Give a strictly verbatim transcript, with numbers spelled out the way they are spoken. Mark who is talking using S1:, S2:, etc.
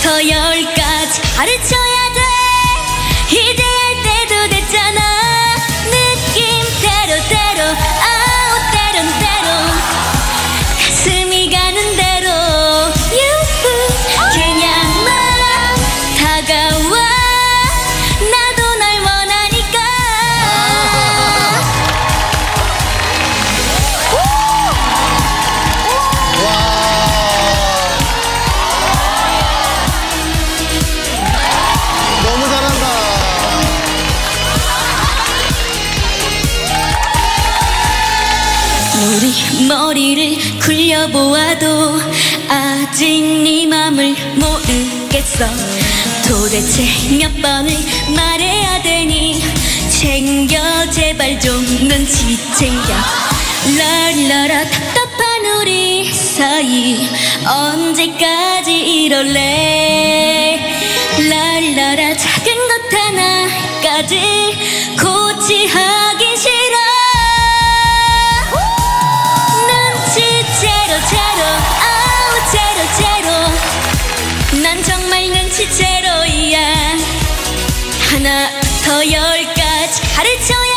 S1: 하나부터 열까지 가르쳐야 돼. 이대할 때도 됐잖아. 느낌 대로 대로 아우 때론 때론 가슴이 가는 대로 유후 그냥 막 다가와. 나도 널 원하니까.
S2: 너무 잘한다.
S1: 우리 머리를 굴려보아도 아직 네 맘을 모르겠어. 도대체 몇 번을 말해야 되니. 챙겨 제발 좀 눈치 챙겨. 랄라라 답답한 우리 사이 언제까지 이럴래. 랄라라 작은 것 하나까지 고치하기 싫어. 눈치제로 제로 아우 제로 제로 난 정말 눈치제로야. 하나부터 열까지 가르쳐야